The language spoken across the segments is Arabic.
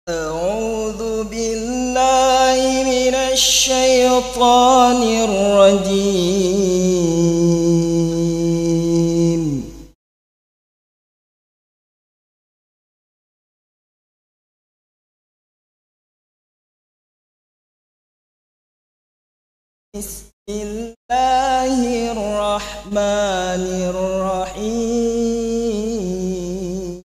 أعوذ بالله من الشيطان الرجيم. بسم الله الرحمن الرحيم.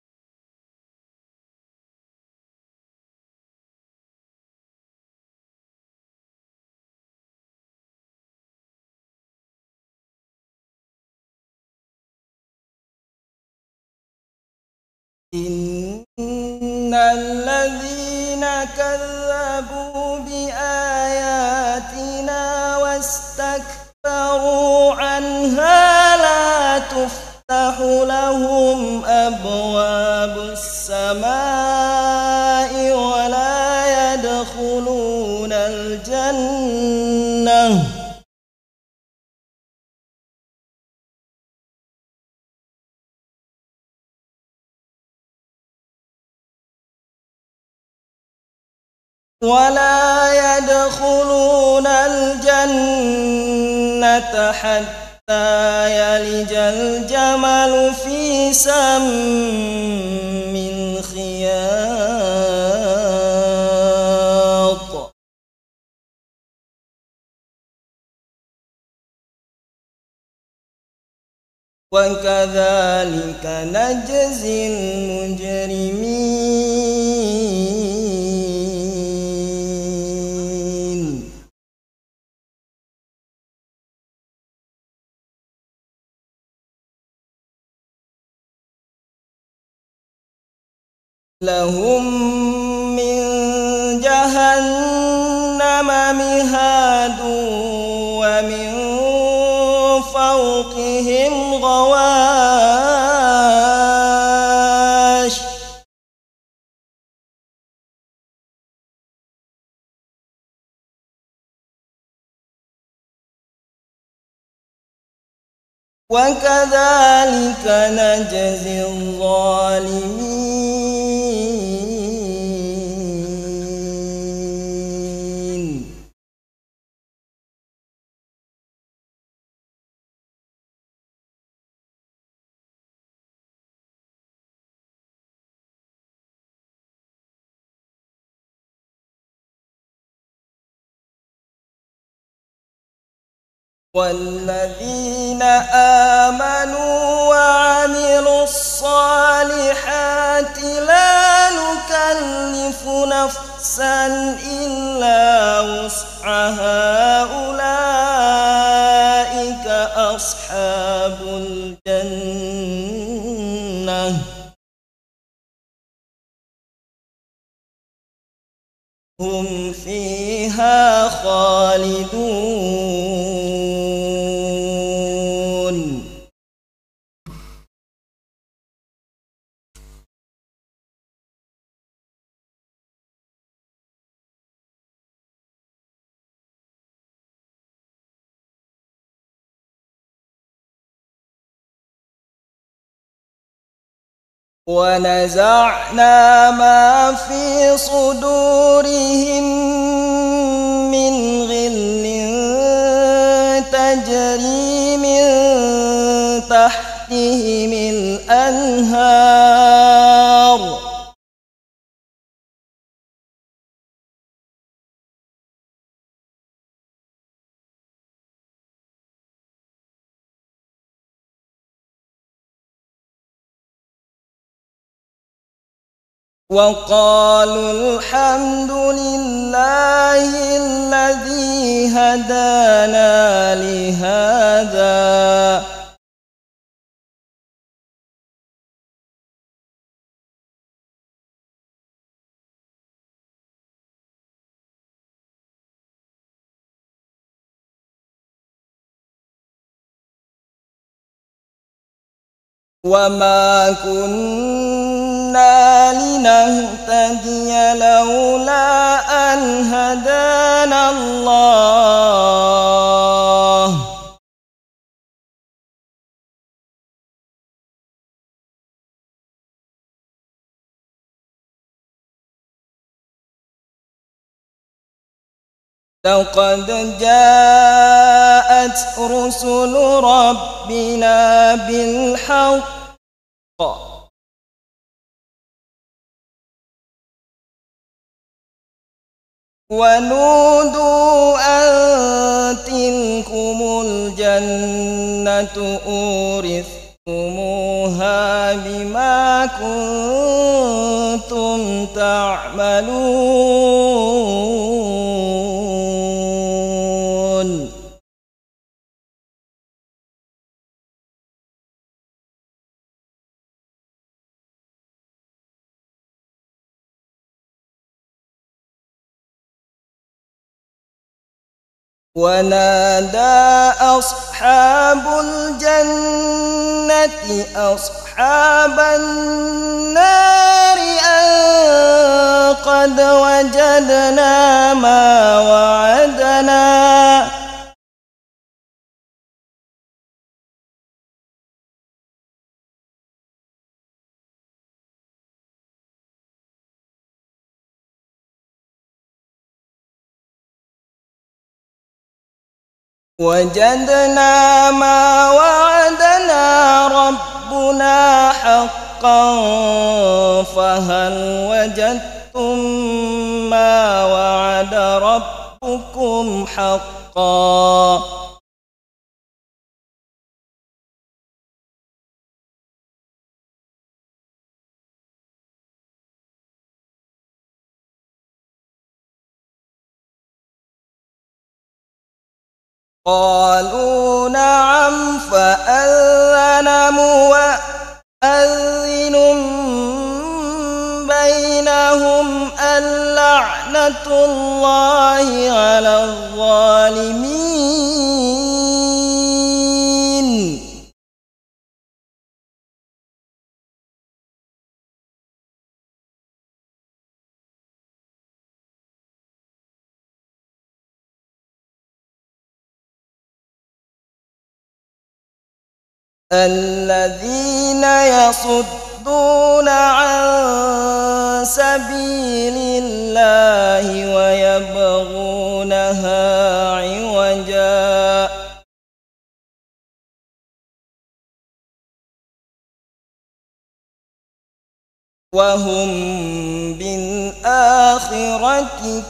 إن الذين كذبوا بآياتنا واستكبروا عنها لا تفتح لهم أبواب السماء ولا يدخلون الجنة حتى يلج الجمل في سم الخياط. وكذلك نجزي المجرمين. لهم من جهنم مهاد ومن فوقهم غواش. وكذلك نجزي الظالمين. والذين آمنوا وعملوا الصالحات لا نكلف نفسا إلا وسعها أولئك أصحاب الجنة هم فيها خالدون. ونزعنا ما في صدورهم من غل تجري من تحتهم الأنهار وقالوا الحمد لله الذي هدانا لهذا وما كنا لنهتدي لولا أن هدانا الله. لقد جاءت رسل ربنا بالحق ونودوا أن تلكم الجنة أورثتموها بما كنتم تعملون ونادى أصحاب الجنة أصحاب النار أن قد وجدنا ما وعدنا ربنا حقا فهل وجدتم ما وعد ربكم حقا قالوا نعم فأذن مؤذن بينهم اللعنة الله على الظالمين الذين يصدون عن سبيل الله ويبغونها عوجا وهم بالآخرة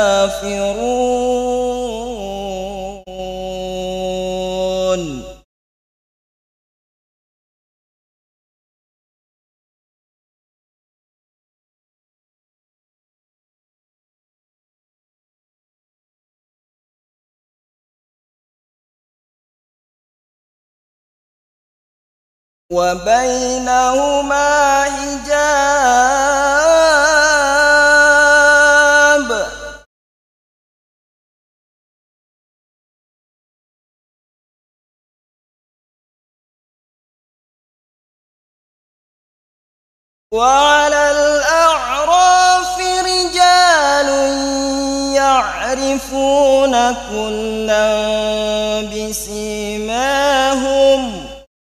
كافرون وبينهما حجاب وعلى الأعراف رجال يعرفون كلا بسيماهم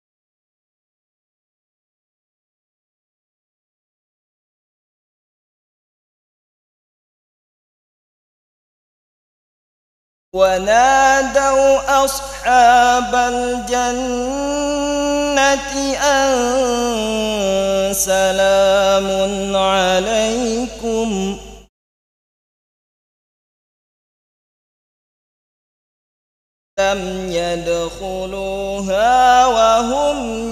ونادوا أصحاب الجنة أن سلام عليكم لم يدخلوها وهم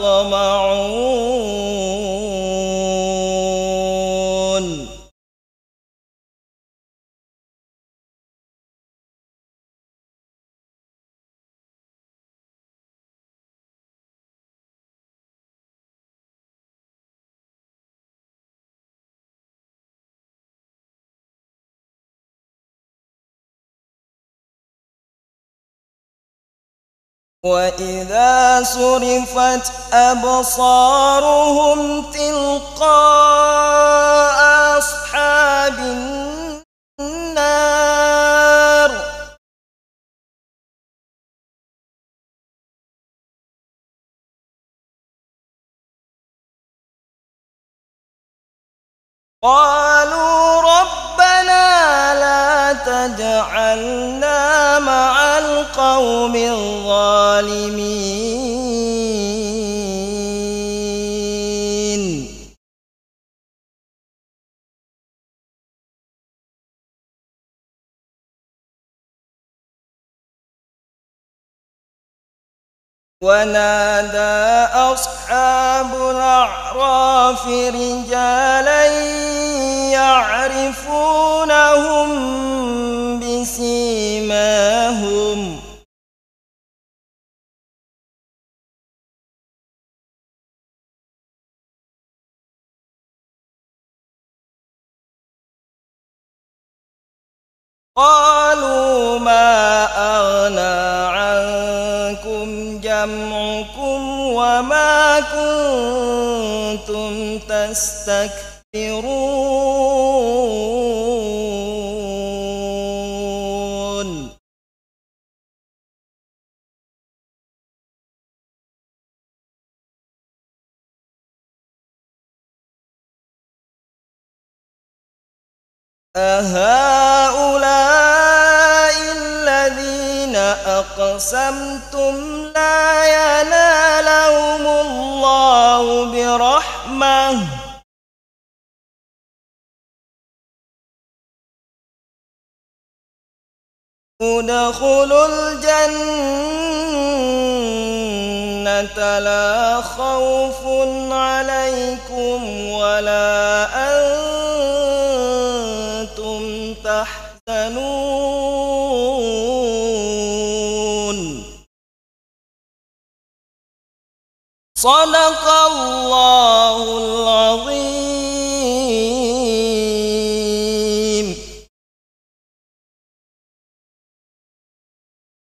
يطمعون وإذا صرفت أبصارهم تلقاء أصحاب النار قالوا ربنا لا تجعلنا مع القوم الظالمين. ونادى أصحاب الأعراف رجالا يعرفونهم بسيماهم قالوا ما أغنى عنكم جمعكم وما كنتم تستكبرون. أهؤلاء الذين أقسمتم لا ينالهم الله برحمة ادخلوا الجنة لا خوف عليكم ولا